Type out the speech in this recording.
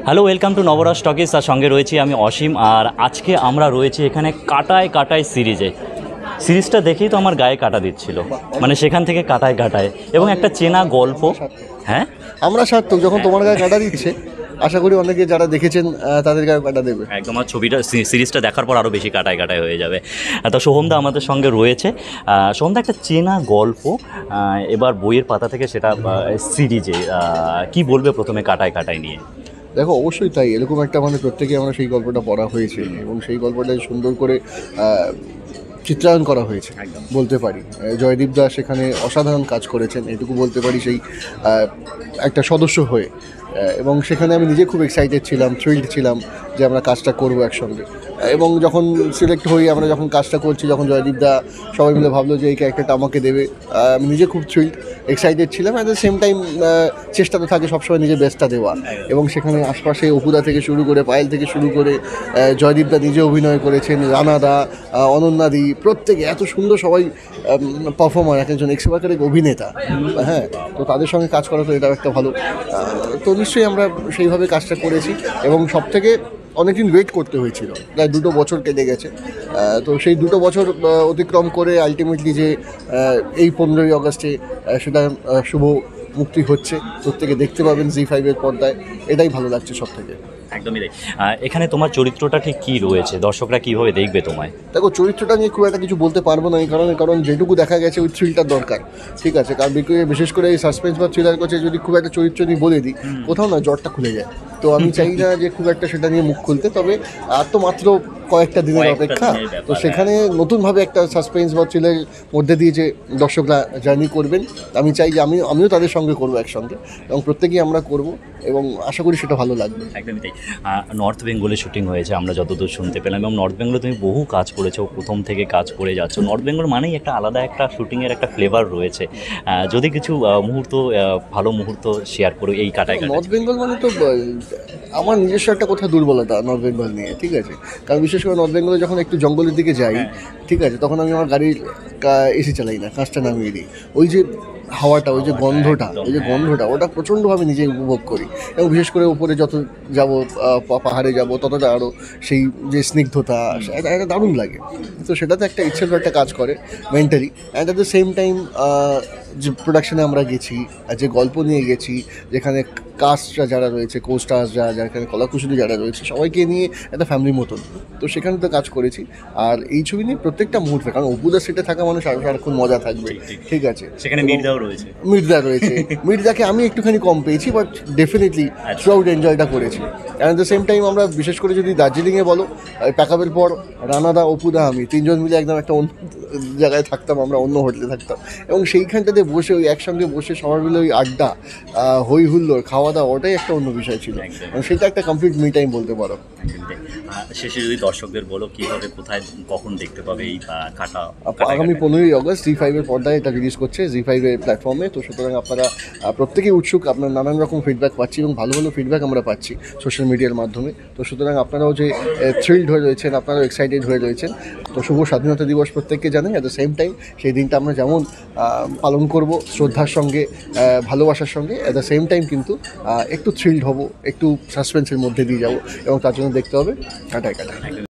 Hello, welcome to Nabaraj স্টকিজ। তার সঙ্গে রয়েছি আমি অসীম। আর আজকে আমরা রয়েছি এখানে কাটায় কাটায় সিরিজটা দেখেই তো আমার গায়ে কাটা দিচ্ছিল, মানে সেখান থেকে কাটায় কাটায় এবং একটা চেনা গল্প। হ্যাঁ, আমরা সার্থক যখন তোমার গায়ে কাটা দিচ্ছে, আশা করি অনেকে যারা দেখেছেন তাদের গায়ে কাটা দেবে। একদম। আর সিরিজটা দেখার পর আরও বেশি কাটায় কাটায় হয়ে যাবে। তো সোহমদা আমাদের সঙ্গে রয়েছে। সোহমদা, একটা চেনা গল্প এবার বইয়ের পাতা থেকে সেটা সিরিজে কি বলবে প্রথমে কাটায় কাটায় নিয়ে? দেখো, অবশ্যই তাই। এরকম একটা প্রত্যেকে আমরা সেই গল্পটা পড়া হয়েছে এবং সেই গল্পটা সুন্দর করে চিত্রায়ন করা হয়েছে বলতে পারি। জয়দীপ দাস সেখানে অসাধারণ কাজ করেছেন, এটুকু বলতে পারি, সেই একটা সদস্য হয়ে। এবং সেখানে আমি নিজে খুব এক্সাইটেড ছিলাম, থ্রিল্ড ছিলাম যে আমরা কাজটা করবো একসঙ্গে। এবং যখন সিলেক্ট হই, আমরা যখন কাজটা করছি, যখন জয়দীপ দা সবাই মিলে ভাবলো যে এই ক্যারেক্টারটা আমাকে দেবে, আমি নিজে খুব থ্রিল্ড এক্সাইটেড ছিলাম। অ্যাট দ্য সেম টাইম চেষ্টা তো থাকে সবসময় নিজের বেস্টটা দেওয়া। এবং সেখানে আশপাশে অপুদা থেকে শুরু করে, পায়েল থেকে শুরু করে, জয়দীপ দা নিজে অভিনয় করেছেন, রানা দা, অনন্যাদি, প্রত্যেকে এত সুন্দর সবাই পারফর্মার, একজন এক্সপার্ট অভিনেতা। হ্যাঁ, তো তাদের সঙ্গে কাজ করা তো এটাও একটা ভালো। তো নিশ্চয়ই আমরা সেইভাবে কাজটা করেছি এবং সবথেকে অনেকদিন ওয়েট করতে হয়েছিল, প্রায় 2 বছর কেটে গেছে। তো সেই 2 বছর অতিক্রম করে আলটিমেটলি যে এই 15ই আগস্টে সেটা শুভ মুক্তি হচ্ছে, প্রত্যেকে দেখতে পাবেন জি5-এর পর্দায়। এটাই ভালো লাগছে সব থেকে। একদমই তাই। এখানে তোমার চরিত্রটা ঠিক কী রয়েছে, দর্শকরা কীভাবে দেখবে তোমায়? দেখো, চরিত্রটা নিয়ে খুব একটা কিছু বলতে পারবো না, এই কারণ যেটুকু দেখা গেছে ওই থ্রিলটার দরকার। ঠিক আছে, কারণ বিশেষ করে এই সাসপেন্স বা থ্রিলার করছে, যদি খুব একটা চরিত্র নিয়ে বলে দিই, কোথাও না জ্বরটা খুলে যায়। তো আমি চাই না যে খুব একটা সেটা নিয়ে মুখ খুলতে। তবে আর তো মাত্র কয়েকটা দিনের অপেক্ষা, তো সেখানে নতুনভাবে একটা সাসপেন্স বা থ্রিলারের মধ্যে দিয়ে যে দর্শকরা জার্নি করবেন, আমি চাই যে আমিও তাদের সঙ্গে করবো একসঙ্গে, এবং প্রত্যেকেই আমরা করব এবং আশা করি সেটা ভালো লাগবে। একদমই তাই। নর্থ বেঙ্গলে শুটিং হয়েছে আমরা যতদূর শুনতে পেলাম, এবং নর্থ বেঙ্গলে তুমি বহু কাজ করেছো, প্রথম থেকে কাজ করে যাচ্ছ। নর্থ বেঙ্গল মানেই একটা আলাদা একটা শুটিংয়ের একটা ফ্লেভার রয়েছে। যদি কিছু মুহূর্ত, ভালো মুহূর্ত শেয়ার করো এই কাটায়। নর্থ বেঙ্গল মানে তো আমার নিজস্ব একটা কোথাও দুর্বলতা নর্থ বেঙ্গল নিয়ে। ঠিক আছে, কারণ বিশেষ করে নর্থ বেঙ্গলে যখন একটু জঙ্গলের দিকে যাই, ঠিক আছে, তখন আমি আমার গাড়ির এসি চালাই না, কাঁচটা নামিয়ে দিই। ওই যে হাওয়াটা, ওই যে গন্ধটা ওটা প্রচণ্ডভাবে নিজে উপভোগ করি। এবং বিশেষ করে উপরে যত যাব, পাহাড়ে যাব, ততটা আরও সেই যে স্নিগ্ধতা, এটা দারুণ লাগে। তো সেটাতে একটা ইচ্ছের একটা কাজ করে mentally. And at the same time যে প্রোডাকশানে আমরা গেছি, যে গল্প নিয়ে গেছি, যেখানে কাস্টরা যারা রয়েছে, কোস্টার্সরা, যেখানে কলাকুশলী যারা রয়েছে, সবাইকে নিয়ে একটা ফ্যামিলির মতন, তো সেখানে তো কাজ করেছি। আর এই ছবি নিয়ে প্রত্যেকটা মুহূর্তে, কারণ অপুদার সেটে থাকা মানুষ সারাক্ষণ মজা থাকবে। ঠিক আছে, সেখানে মির্জা রয়েছে। মির্জাকে আমি একটুখানি কম পেয়েছি, বাট ডেফিনেটলি থ্রু আউট এনজয়টা করেছি। অ্যান্ড দ্য সেম টাইম আমরা বিশেষ করে যদি দার্জিলিংয়ে বলো, প্যাকআপের পর রানাদা, অপুদা, আমি তিনজন মিলে একদম একটা অন্য জায়গায় থাকতাম, আমরা অন্য হোটেলে থাকতাম। এবং সেইখানটাতে বসে ওই একসঙ্গে বসে সবার মিলে ওই আড্ডা, হই হুল্লোড়, খাওয়া দাওয়া, ওটাই একটা অন্য বিষয় ছিল। সেটা একটা কমপ্লিট মি টাইম বলতে পারো। শেষে যদি দর্শকদের বলো কীভাবে, কোথায়, কখন দেখতে পাবে এই কাটা? আগামী 15ই আগস্ট জি5-এর পর্দায় এটা রিলিজ করছে, জি5-এর প্ল্যাটফর্মে। তো সুতরাং আপনারা প্রত্যেকেই উৎসুক, আপনার নানান রকম ফিডব্যাক পাচ্ছি এবং ভালো ভালো ফিডব্যাক আমরা পাচ্ছি সোশ্যাল মিডিয়ার মাধ্যমে। তো সুতরাং আপনারাও যে থ্রিল্ড হয়ে রয়েছেন, আপনারাও এক্সাইটেড হয়ে রয়েছেন। তো শুভ স্বাধীনতা দিবস প্রত্যেককে জানাই। অ্যাট দ্য সেম টাইম সেই দিনটা আমরা যেমন পালন করব শ্রদ্ধার সঙ্গে, ভালোবাসার সঙ্গে, অ্যাট দ্য সেম টাইম কিন্তু একটু থ্রিল্ড হব, একটু সাসপেন্সের মধ্যে দিয়ে যাব, এবং তার জন্য দেখতে হবে কাটায় কাটায়।